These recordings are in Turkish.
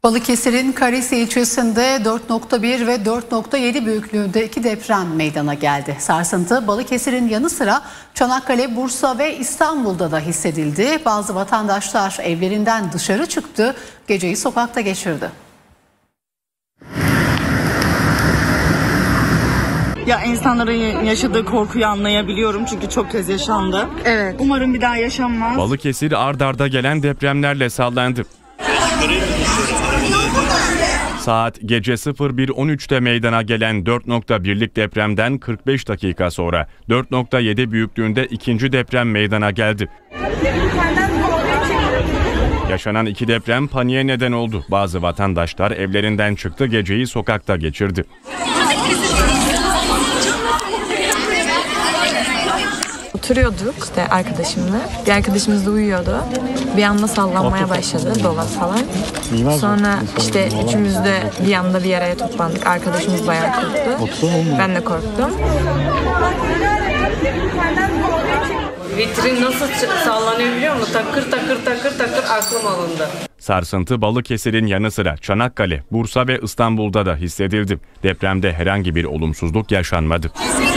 Balıkesir'in Karesi ilçesinde 4.1 ve 4.7 büyüklüğünde 2 deprem meydana geldi. Sarsıntı Balıkesir'in yanı sıra Çanakkale, Bursa ve İstanbul'da da hissedildi. Bazı vatandaşlar evlerinden dışarı çıktı, geceyi sokakta geçirdi. Ya insanların yaşadığı korkuyu anlayabiliyorum çünkü çok kez yaşandı. Evet. Umarım bir daha yaşanmaz. Balıkesir ard arda gelen depremlerle sallandı. Saat gece 01.13'te meydana gelen 4.1'lik depremden 45 dakika sonra 4.7 büyüklüğünde ikinci deprem meydana geldi. Yaşanan iki deprem paniğe neden oldu. Bazı vatandaşlar evlerinden çıktı, geceyi sokakta geçirdi. Oturuyorduk işte arkadaşımla. Bir arkadaşımız da uyuyordu. Bir anda sallanmaya başladı, dolap falan. Sonra işte üçümüz de bir anda bir araya toplandık. Arkadaşımız bayağı korktu. Ben de korktum. Vitrin nasıl sallanıyor biliyor musun? Takır takır takır takır aklım alındı. Sarsıntı Balıkesir'in yanı sıra Çanakkale, Bursa ve İstanbul'da da hissedildi. Depremde herhangi bir olumsuzluk yaşanmadı.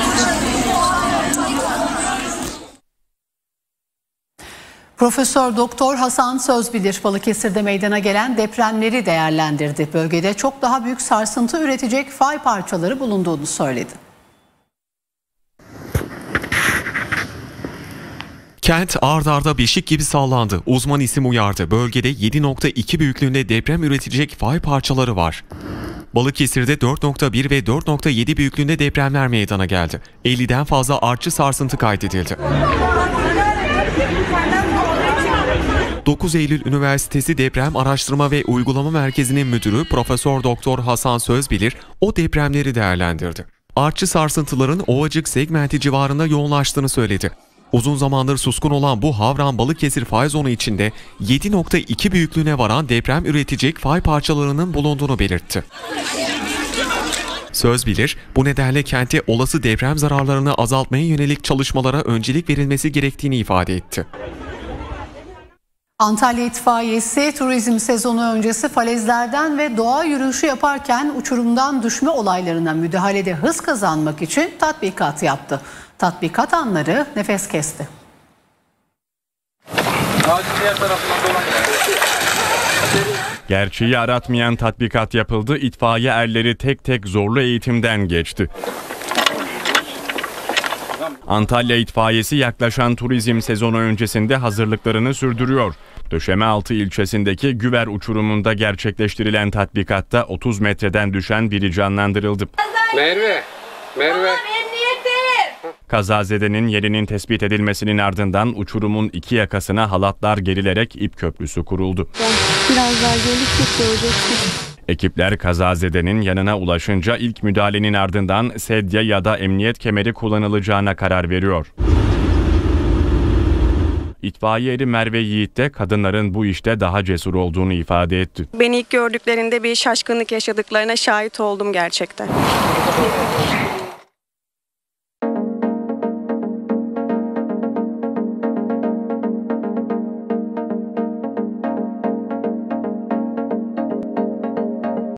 Profesör Doktor Hasan Sözbilir Balıkesir'de meydana gelen depremleri değerlendirdi. Bölgede çok daha büyük sarsıntı üretecek fay parçaları bulunduğunu söyledi. Kent ard arda beşik gibi sallandı. Uzman isim uyardı. Bölgede 7.2 büyüklüğünde deprem üretecek fay parçaları var. Balıkesir'de 4.1 ve 4.7 büyüklüğünde depremler meydana geldi. 50'den fazla artçı sarsıntı kaydedildi. 9 Eylül Üniversitesi Deprem Araştırma ve Uygulama Merkezi'nin müdürü Profesör Doktor Hasan Sözbilir o depremleri değerlendirdi. Artçı sarsıntıların Ovacık segmenti civarında yoğunlaştığını söyledi. Uzun zamandır suskun olan bu Havran-Balıkesir fay zonu içinde 7.2 büyüklüğüne varan deprem üretecek fay parçalarının bulunduğunu belirtti. Sözbilir, bu nedenle kente olası deprem zararlarını azaltmaya yönelik çalışmalara öncelik verilmesi gerektiğini ifade etti. Antalya İtfaiyesi turizm sezonu öncesi falezlerden ve doğa yürüyüşü yaparken uçurumdan düşme olaylarına müdahalede hız kazanmak için tatbikat yaptı. Tatbikat anları nefes kesti. Gerçeği aratmayan tatbikat yapıldı. İtfaiye erleri tek tek zorlu eğitimden geçti. Antalya İtfaiyesi yaklaşan turizm sezonu öncesinde hazırlıklarını sürdürüyor. Döşemealtı ilçesindeki Güver uçurumunda gerçekleştirilen tatbikatta 30 metreden düşen biri canlandırıldı. Merve. Kazazedenin yerinin tespit edilmesinin ardından uçurumun iki yakasına halatlar gerilerek ip köprüsü kuruldu. Biraz daha gelip göreceksin. Ekipler kazazedenin yanına ulaşınca ilk müdahalenin ardından sedye ya da emniyet kemeri kullanılacağına karar veriyor. İtfaiye eri Merve Yiğit de kadınların bu işte daha cesur olduğunu ifade etti. Beni ilk gördüklerinde bir şaşkınlık yaşadıklarına şahit oldum gerçekten.